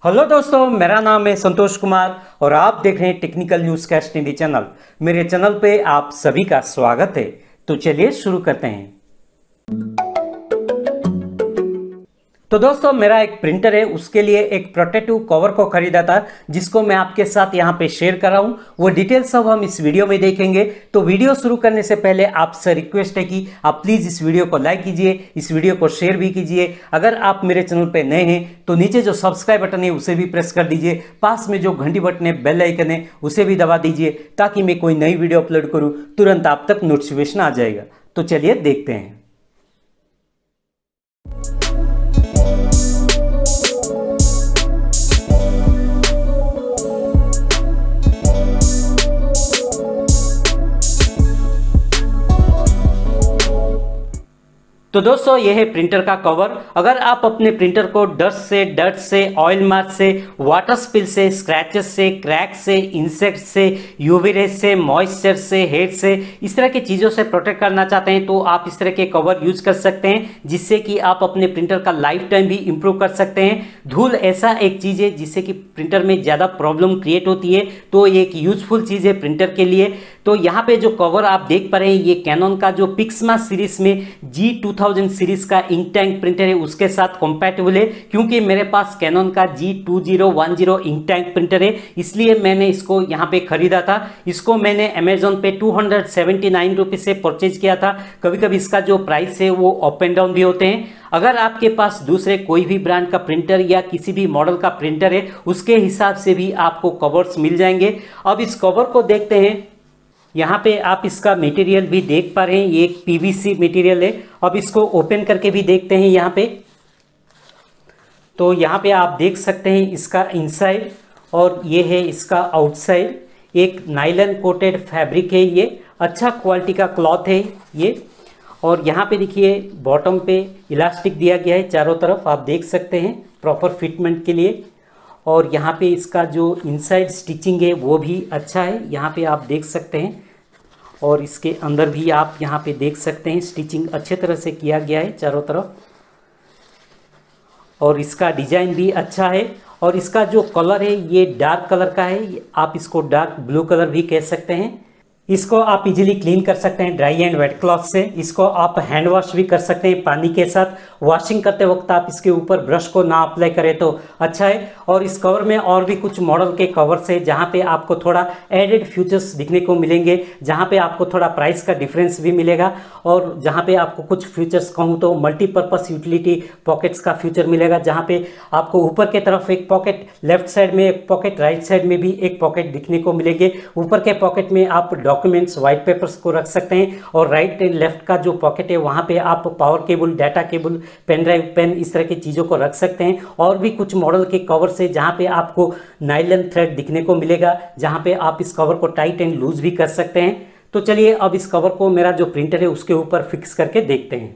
Hello दोस्तों, मेरा नाम है संतोष कुमार और आप देख रहे हैं technical news cast Hindi channel. मेरे चैनल पे आप सभी का स्वागत है। तो चलिए शुरू करते हैं। तो दोस्तों, मेरा एक प्रिंटर है, उसके लिए एक प्रोटेक्टिव कवर को खरीदा था, जिसको मैं आपके साथ यहाँ पे शेयर कर रहा हूँ। वो डिटेल्स सब हम इस वीडियो में देखेंगे। तो वीडियो शुरू करने से पहले आपसे रिक्वेस्ट है कि आप प्लीज़ इस वीडियो को लाइक कीजिए, इस वीडियो को शेयर भी कीजिए। अगर आप मेरे चैनल पे नए हैं तो नीचे जो सब्सक्राइब बटन है उसे भी प्रेस कर दीजिए। पास में जो घंटी बटन है, बेल आइकन है, उसे भी दबा दीजिए, ताकि मैं कोई नई वीडियो अपलोड करूँ तुरंत आप तक नोटिफिकेशन आ जाएगा। तो चलिए देखते हैं। तो दोस्तों, यह है प्रिंटर का कवर। अगर आप अपने प्रिंटर को डस्ट से, ऑयल मार्क से, वाटर स्पिल से, स्क्रैचेस से, क्रैक से, इंसेक्ट से, यूवी रेज से, मॉइस्चर से, हेट से, इस तरह की चीज़ों से प्रोटेक्ट करना चाहते हैं तो आप इस तरह के कवर यूज कर सकते हैं, जिससे कि आप अपने प्रिंटर का लाइफ टाइम भी इंप्रूव कर सकते हैं। धूल ऐसा एक चीज़ है जिससे कि प्रिंटर में ज़्यादा प्रॉब्लम क्रिएट होती है, तो एक यूजफुल चीज़ है प्रिंटर के लिए। तो यहाँ पे जो कवर आप देख पा रहे हैं, ये कैनन का जो पिक्समा सीरीज में G2000 सीरीज का इंक टैंक प्रिंटर है, उसके साथ कंपैटिबल है। क्योंकि मेरे पास कैनन का G2010 इंक टैंक प्रिंटर है, इसलिए मैंने इसको यहाँ पे खरीदा था। इसको मैंने अमेजोन पे 279 रुपये से परचेज किया था। कभी कभी इसका जो प्राइस है वो अप एंड डाउन भी होते हैं। अगर आपके पास दूसरे कोई भी ब्रांड का प्रिंटर या किसी भी मॉडल का प्रिंटर है, उसके हिसाब से भी आपको कवर्स मिल जाएंगे। अब इस कवर को देखते हैं। यहाँ पे आप इसका मटेरियल भी देख पा रहे हैं, ये एक पीवीसी मटेरियल है। अब इसको ओपन करके भी देखते हैं यहाँ पे। तो यहाँ पे आप देख सकते हैं इसका इनसाइड और ये है इसका आउटसाइड। एक नाइलन कोटेड फैब्रिक है, ये अच्छा क्वालिटी का क्लॉथ है ये। और यहाँ पे देखिए बॉटम पे इलास्टिक दिया गया है, चारों तरफ आप देख सकते हैं प्रॉपर फिटमेंट के लिए। और यहाँ पे इसका जो इनसाइड स्टिचिंग है वो भी अच्छा है, यहाँ पे आप देख सकते हैं। और इसके अंदर भी आप यहाँ पे देख सकते हैं स्टिचिंग अच्छे तरह से किया गया है चारों तरफ। और इसका डिजाइन भी अच्छा है। और इसका जो कलर है ये डार्क कलर का है, आप इसको डार्क ब्लू कलर भी कह सकते हैं। इसको आप इजीली क्लीन कर सकते हैं ड्राई एंड वेट क्लॉथ से। इसको आप हैंड वॉश भी कर सकते हैं पानी के साथ। वॉशिंग करते वक्त आप इसके ऊपर ब्रश को ना अप्लाई करें तो अच्छा है। और इस कवर में और भी कुछ मॉडल के कवर्स है, जहां पे आपको थोड़ा एडेड फीचर्स दिखने को मिलेंगे, जहां पे आपको थोड़ा प्राइस का डिफरेंस भी मिलेगा। और जहां पे आपको कुछ फीचर्स कहूँ तो मल्टीपर्पज यूटिलिटी पॉकेट्स का फीचर मिलेगा, जहां पे आपको ऊपर के तरफ एक पॉकेट, लेफ्ट साइड में एक पॉकेट, राइट साइड में भी एक पॉकेट दिखने को मिलेंगे। ऊपर के पॉकेट में आप डॉक्यूमेंट्स, व्हाइट पेपर्स को रख सकते हैं। और राइट एंड लेफ्ट का जो पॉकेट है वहाँ पे आप power cable, data cable, pen drive, pen, इस तरह की चीज़ों को रख सकते हैं। और भी कुछ मॉडल के कवर से जहाँ पे आपको नाइलन थ्रेड दिखने को मिलेगा, जहाँ पे आप इस कवर को टाइट एंड लूज भी कर सकते हैं। तो चलिए अब इस कवर को मेरा जो प्रिंटर है उसके ऊपर फिक्स करके देखते हैं।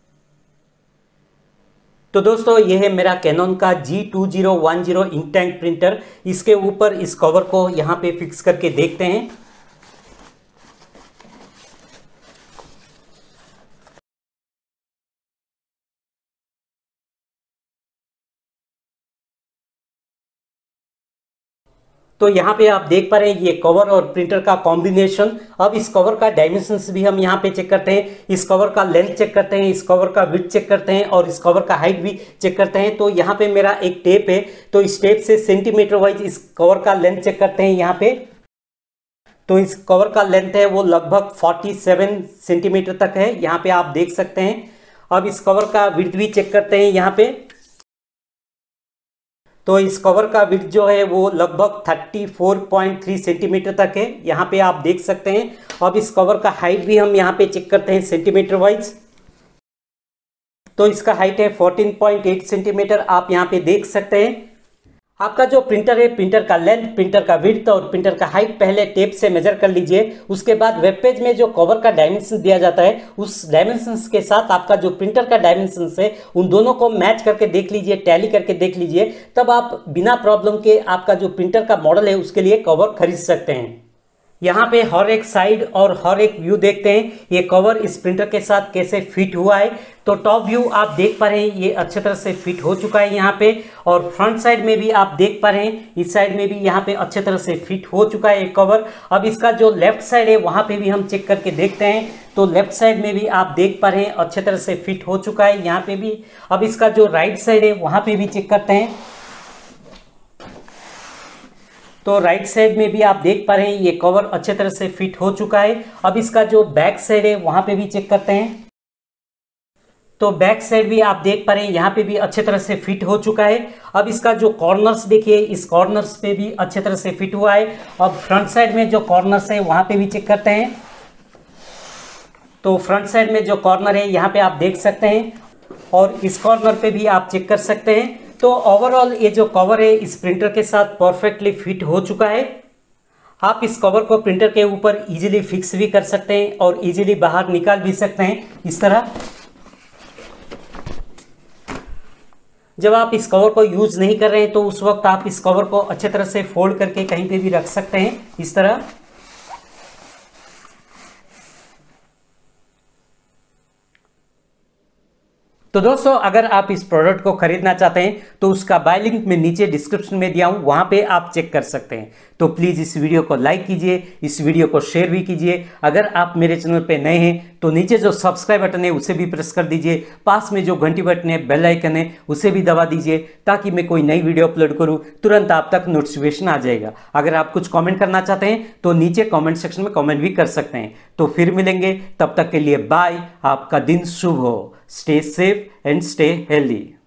तो दोस्तों, यह है मेरा कैनन का G2010 इंक टैंक प्रिंटर। इसके ऊपर इस कवर को यहाँ पे फिक्स करके देखते हैं। तो यहाँ पे आप देख पा रहे हैं ये कवर और प्रिंटर का कॉम्बिनेशन। अब इस कवर का डायमेंशंस भी हम यहाँ पे चेक करते हैं। इस कवर का लेंथ चेक करते हैं, इस कवर का विड्थ चेक करते हैं और इस कवर का हाइट भी चेक करते हैं। तो यहाँ पे मेरा एक टेप है, तो इस टेप से सेंटीमीटर वाइज इस कवर का लेंथ चेक करते हैं यहाँ पे। तो इस कवर का लेंथ है वो लगभग 47 सेंटीमीटर तक है, यहाँ पे आप देख सकते हैं। अब इस कवर का विड्थ भी चेक करते हैं यहाँ पे। तो इस कवर का विड्थ जो है वो लगभग 34.3 सेंटीमीटर तक है, यहाँ पे आप देख सकते हैं। अब इस कवर का हाइट भी हम यहाँ पे चेक करते हैं सेंटीमीटर वाइज। तो इसका हाइट है 14.8 सेंटीमीटर, आप यहाँ पे देख सकते हैं। आपका जो प्रिंटर है, प्रिंटर का लेंथ, प्रिंटर का विड्थ और प्रिंटर का हाइट पहले टेप से मेजर कर लीजिए। उसके बाद वेब पेज में जो कवर का डायमेंशन दिया जाता है, उस डायमेंशंस के साथ आपका जो प्रिंटर का डायमेंशंस है, उन दोनों को मैच करके देख लीजिए, टैली करके देख लीजिए। तब आप बिना प्रॉब्लम के आपका जो प्रिंटर का मॉडल है उसके लिए कवर खरीद सकते हैं। यहाँ पे हर एक साइड और हर एक व्यू देखते हैं ये कवर इस प्रिंटर के साथ कैसे फिट हुआ है। तो टॉप व्यू आप देख पा रहे हैं ये अच्छे तरह से फिट हो चुका है यहाँ पे, और फ्रंट साइड में भी आप देख पा रहे हैं इस साइड में भी यहाँ पे अच्छे तरह से फिट हो चुका है ये कवर। अब इसका जो लेफ्ट साइड है वहाँ पे भी हम चेक करके देखते हैं, तो लेफ्ट साइड में भी आप देख पा रहे हैं अच्छे तरह से फिट हो चुका है यहाँ पे भी। अब इसका जो राइट साइड है वहाँ पे भी चेक करते हैं, तो राइट साइड में भी आप देख पा रहे हैं ये कवर अच्छे तरह से फिट हो चुका है। अब इसका जो बैक साइड है वहां पे भी चेक करते हैं, तो बैक साइड भी आप देख पा रहे हैं यहाँ पे भी अच्छे तरह से फिट हो चुका है। अब इसका जो कॉर्नर्स देखिए इस कॉर्नर्स पे भी अच्छे तरह से फिट हुआ है। अब फ्रंट साइड में जो कॉर्नर्स है वहां पे भी चेक करते हैं, तो फ्रंट साइड में जो कॉर्नर है यहाँ पे आप देख सकते हैं, और इस कॉर्नर पे भी आप चेक कर सकते हैं। तो ओवरऑल ये जो कवर है इस प्रिंटर के साथ परफेक्टली फिट हो चुका है। आप इस कवर को प्रिंटर के ऊपर इजीली फिक्स भी कर सकते हैं और इजीली बाहर निकाल भी सकते हैं इस तरह। जब आप इस कवर को यूज नहीं कर रहे हैं तो उस वक्त आप इस कवर को अच्छे तरह से फोल्ड करके कहीं पे भी रख सकते हैं इस तरह। तो दोस्तों अगर आप इस प्रोडक्ट को खरीदना चाहते हैं तो उसका बाय लिंक मैं नीचे डिस्क्रिप्शन में दिया हूं, वहां पे आप चेक कर सकते हैं। तो प्लीज इस वीडियो को लाइक कीजिए, इस वीडियो को शेयर भी कीजिए। अगर आप मेरे चैनल पे नए हैं तो नीचे जो सब्सक्राइब बटन है उसे भी प्रेस कर दीजिए, पास में जो घंटी बटन है बेल आइकन है उसे भी दबा दीजिए, ताकि मैं कोई नई वीडियो अपलोड करूं तुरंत आप तक नोटिफिकेशन आ जाएगा। अगर आप कुछ कॉमेंट करना चाहते हैं तो नीचे कॉमेंट सेक्शन में कॉमेंट भी कर सकते हैं। तो फिर मिलेंगे, तब तक के लिए बाय, आपका दिन शुभ हो। Stay safe and stay healthy.